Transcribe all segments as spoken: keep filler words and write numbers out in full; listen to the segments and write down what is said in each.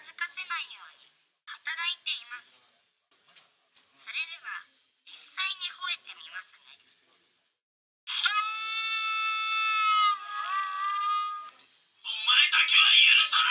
づかせないように働いています。それでは実際に吠えてみますね。お前だけは許さない。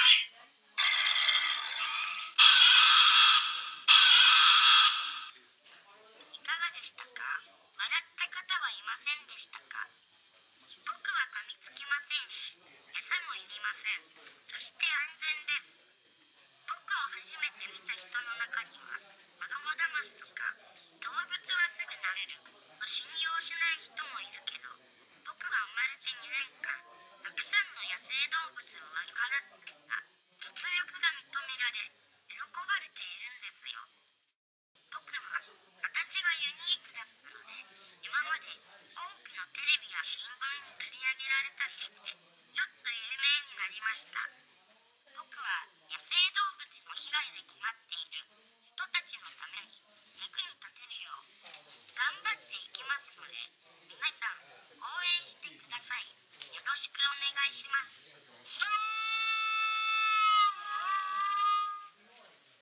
いかがでしたか？笑った方はいませんでしたか？僕は噛みつきませんし、餌もいりません。そして安全です。僕を初めて見た人の中には、子供騙しとか、動物はすぐ慣れると信用しない人もいるけど、僕が生まれてにねんかん、たくさんの野生動物を追い払ってきた実力が認められ、喜ばれているんですよ。僕は形がユニークだったので、今まで多くのテレビや新聞に取り上げられたりして